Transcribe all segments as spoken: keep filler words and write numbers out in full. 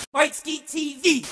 Whiteski T V.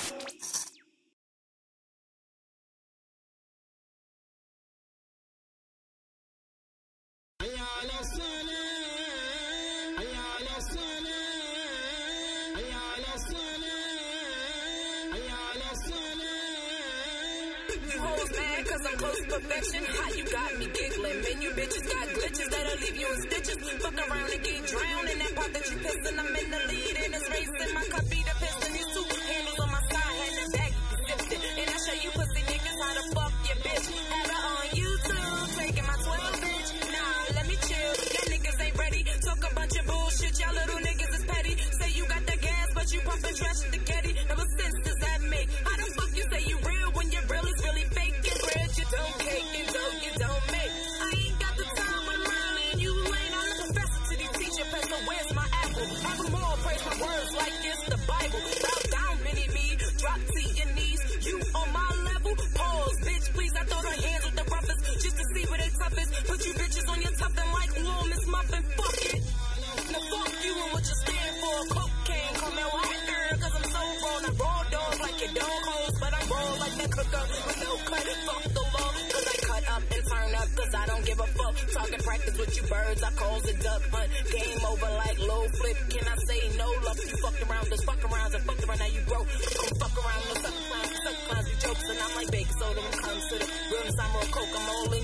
You hoes mad cause I'm close to perfection. How you got me giggling? Man, you bitches got glitches that'll leave you in stitches. Fuck around and get drowned in that pot that you pissin'. I'm in the lead in this race and my cup be the piston. These two handles on my side had the back sifted. And I show you pussy niggas how to fuck your bitch. Have her on YouTube, taking my twelve bitch. Nah, let me chill. Y'all niggas ain't ready. Talk a bunch of bullshit. Y'all little niggas is petty. Say you got the gas, but you pumpin' trash at the caddy. Never sense does that make? How the fuck you say you real when your real is really fake? And bread you don't cake and dough you don't make. I ain't got the time when Miley and you ain't on the professor to these teacher pets. So where's my apple? Evermore praise my words like it's the Bible. Bow down, mini me, drop to your knees. You on my level? Pause, bitch, please. I throw the hands with the roughest just to see where they toughest. Put you bitches on your toughin' like Lil Miss Muffin. Fuck it. Now fuck you and what you stand for. Cocaine, come out right there, cause I'm so raw. I raw dog like your dog hoes, but I'm raw like that cooker with no cut. Fuck the law, cause I cut up and turn up, cause I don't give a fuck. Talking practice with you birds, I calls a duck hunt. Game over like low flip, can I say no love? You fucked around, just fuck around, and fucked around, now you broke. Come fuck around, no suck clowns, suck clowns, you jokes, and I'm like bacon soda when it comes to the realness, I'm real coke, I'm all in.